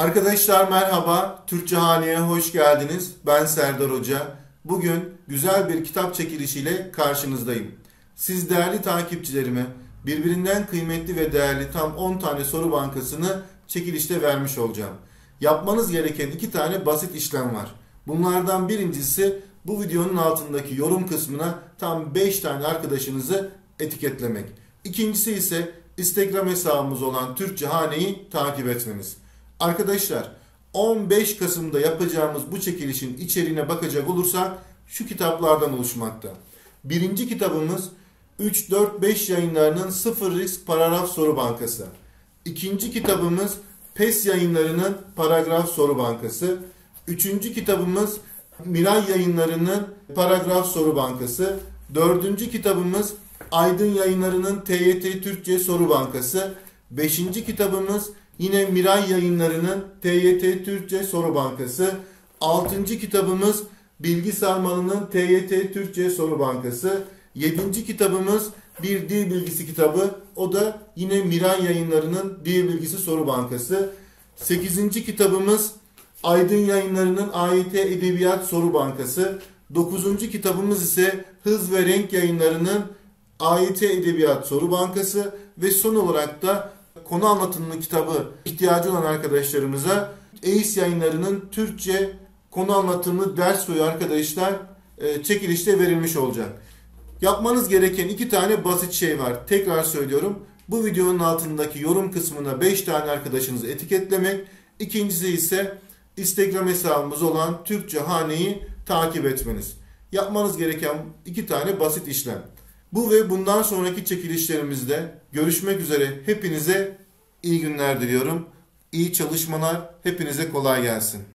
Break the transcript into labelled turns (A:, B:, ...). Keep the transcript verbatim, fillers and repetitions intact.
A: Arkadaşlar merhaba, Türkçe Hane'ye hoş geldiniz. Ben Serdar Hoca. Bugün güzel bir kitap çekilişiyle karşınızdayım. Siz değerli takipçilerime birbirinden kıymetli ve değerli tam on tane soru bankasını çekilişte vermiş olacağım. Yapmanız gereken iki tane basit işlem var. Bunlardan birincisi bu videonun altındaki yorum kısmına tam beş tane arkadaşınızı etiketlemek. İkincisi ise Instagram hesabımız olan Türkçe Hane'yi takip etmeniz. Arkadaşlar on beş Kasım'da yapacağımız bu çekilişin içeriğine bakacak olursak şu kitaplardan oluşmakta. Birinci kitabımız üç dört beş yayınlarının Sıfır Risk Paragraf Soru Bankası. İkinci kitabımız PES yayınlarının Paragraf Soru Bankası. Üçüncü kitabımız Miray yayınlarının Paragraf Soru Bankası. Dördüncü kitabımız Aydın yayınlarının T Y T Türkçe Soru Bankası. Beşinci kitabımız yine Miray yayınlarının T Y T Türkçe Soru Bankası. Altıncı kitabımız Bilgi Sarmalı'nın T Y T Türkçe Soru Bankası. Yedinci kitabımız bir dil bilgisi kitabı. O da yine Miray yayınlarının Dil Bilgisi Soru Bankası. Sekizinci kitabımız Aydın yayınlarının A Y T Edebiyat Soru Bankası. Dokuzuncu kitabımız ise Hız ve Renk yayınlarının A Y T Edebiyat Soru Bankası. Ve son olarak da konu anlatımlı kitabı ihtiyacı olan arkadaşlarımıza E İ S yayınlarının Türkçe konu anlatımlı ders boyu arkadaşlar çekilişte verilmiş olacak. Yapmanız gereken iki tane basit şey var. Tekrar söylüyorum. Bu videonun altındaki yorum kısmına beş tane arkadaşınızı etiketlemek. İkincisi ise Instagram hesabımız olan Türkçe Hane'yi takip etmeniz. Yapmanız gereken iki tane basit işlem. Bu ve bundan sonraki çekilişlerimizde görüşmek üzere. Hepinize iyi günler diliyorum. İyi çalışmalar. Hepinize kolay gelsin.